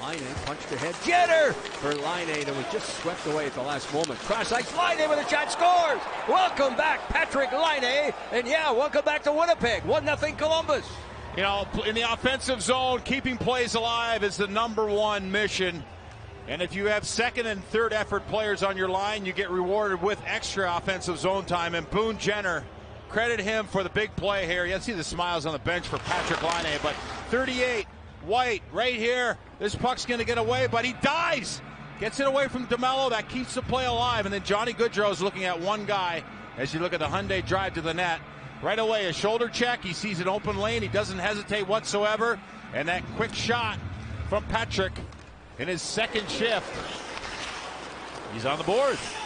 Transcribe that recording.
Laine punched ahead. Jenner for Laine, and was just swept away at the last moment. Cross ice, Laine with a shot, scores! Welcome back, Patrik Laine, and yeah, welcome back to Winnipeg. 1-0 Columbus. You know, in the offensive zone, keeping plays alive is the #1 mission. And if you have second and third effort players on your line, you get rewarded with extra offensive zone time. And Boone Jenner, credit him for the big play here. You see the smiles on the bench for Patrik Laine, but 38, White, right here. This puck's going to get away, but he dies. Gets it away from DeMello. That keeps the play alive. And then Johnny Gaudreau is looking at one guy as you look at the Hyundai drive to the net. Right away, a shoulder check. He sees an open lane. He doesn't hesitate whatsoever. And that quick shot from Patrik in his second shift. He's on the board.